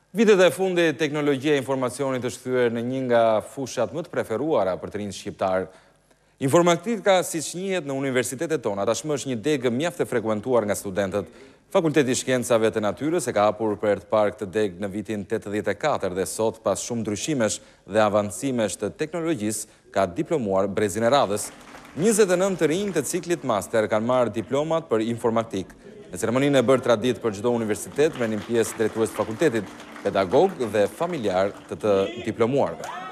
Vitet e fundit, teknologjia e informacionit është thyer në një nga fushat më të preferuara për të rinjt shqiptar. Informatika, siç njihet në universitetet tona, tashmë është një degë mjaft e frekuentuar nga studentët. Fakulteti i Shkencave të Natyrës e ka hapur për të parë këtë degë në vitin 84 dhe sot, pas shumë ndryshimesh dhe avancimesh të teknologjisë, ka diplomuar brezin e radhës. 29 të rinj të ciklit master kanë marrë diplomat për informatik. Në ceremoninë e bërë tradit për çdo universitet, merrnin pjesë drejtues të fakultetit, pedagog dhe familjar të diplomuarve.